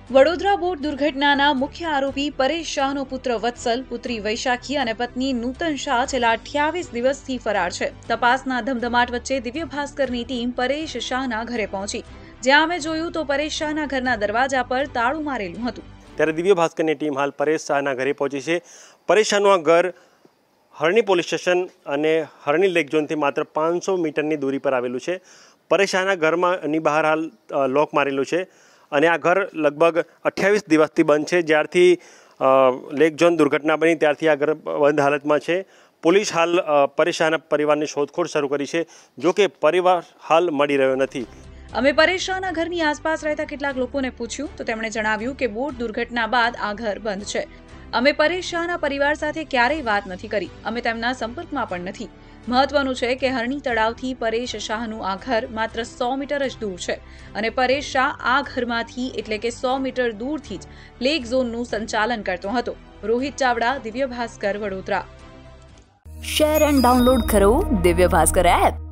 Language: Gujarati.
વડોદરા બોટ દુર્ઘટનાના મુખ્ય આરોપી પરેશ શાહનો પુત્ર વત્સલ, પુત્રી વૈશાખી અને પત્ની નૂતન શાહ છેલ્લા 28 દિવસથી ફરાર છે। તપાસના ધમધમાટ વચ્ચે દિવ્ય ભાસ્કરની ટીમ પરેશ શાહના ઘરે પહોંચી, જ્યાં અમે જોયું તો પરેશ શાહના ઘરના દરવાજા પર તાળું મારેલું હતું। ત્યારે દિવ્ય ભાસ્કરની ટીમ હાલ પરેશ શાહના ઘરે પહોંચી છે। પરેશ શાહનું આ ઘર હરણી પોલીસ સ્ટેશન અને હરણી લેક ઝોનથી માત્ર 500 મીટરની દૂરી પર આવેલું છે। પરેશ શાહના ઘરની બહાર હાલ લોક મારેલું છે અને આ ઘર લગભગ 28 દિવસથી બંધ છે। જ્યારથી લેક ઝોન દુર્ઘટના બની ત્યારથી આ ઘર બંધ હાલતમાં છે। પોલીસ હાલ પરેશ શાહના પરિવારની શોધખોળ શરૂ કરી છે, જો કે પરિવાર હાલ મળી રહ્યો નથી। અમે પરેશ શાહના ઘરની આસપાસ રહેતા કેટલાક લોકોને પૂછ્યું તો તેમણે જણાવ્યું કે બોટ દુર્ઘટના બાદ આ ઘર બંધ છે। અમે પરેશ શાહના પરિવાર સાથે ક્યારેય વાત નથી કરી, અમે તેમના સંપર્કમાં પણ નથી। મહત્વનું છે કે હરણી તળાવથી પરેશ શાહનું આ ઘર માત્ર 100 મીટર જ દૂર છે અને પરેશ શાહ આ ઘરમાંથી એટલે કે 100 મીટર દૂરથી જ લેક ઝોનનું સંચાલન કરતો હતો। Rohit Chavda, Divya Bhaskar, Vadodara. Share and download કરો દિવ્ય ભાસ્કર એપ।